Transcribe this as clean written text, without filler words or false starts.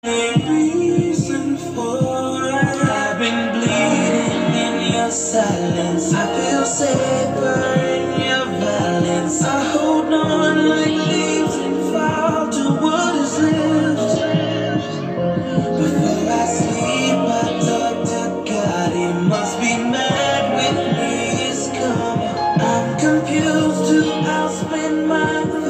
Reason for I've been bleeding in your silence. I feel safer in your violence. I hold on like leaves and fall to what is left. Before I sleep, I talk to God. He must be mad with me. It's coming. I'm confused to outspend my